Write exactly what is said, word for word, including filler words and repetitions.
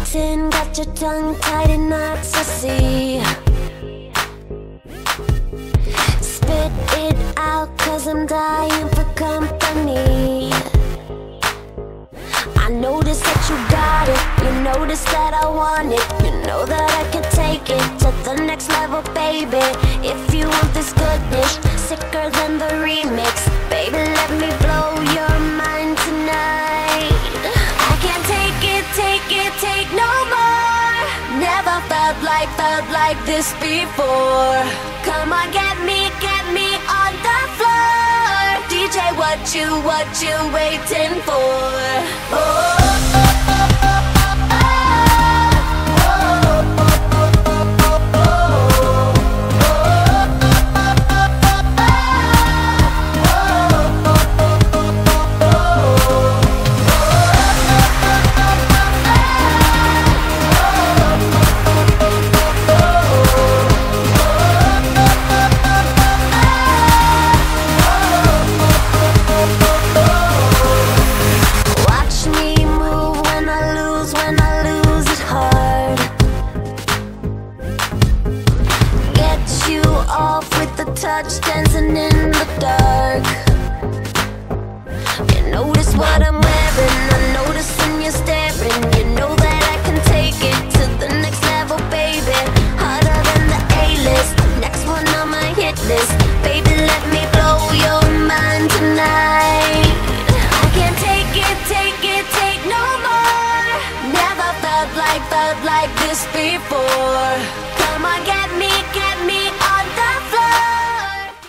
waiting, got your tongue tied in knots, I see. Spit it out, cause I'm dying for company. I notice that you got it, you notice that I want it. You know that I can take it to the next level, baby. If you want this goodness, sicker than the remix, baby, let me blow your mind tonight. I can't take it, take it, take no more. Never felt like, felt like this before. Come on, get me, get me on the floor. D J, what you, what you waiting for? Oh. Touch dancing in the dark. You notice what I'm wearing, I'm noticing you're staring. You know that I can take it to the next level, baby. Harder than the A-list, next one on my hit list. Baby, let me blow your mind tonight. I can't take it, take it, take no more. Never felt like, felt like this before.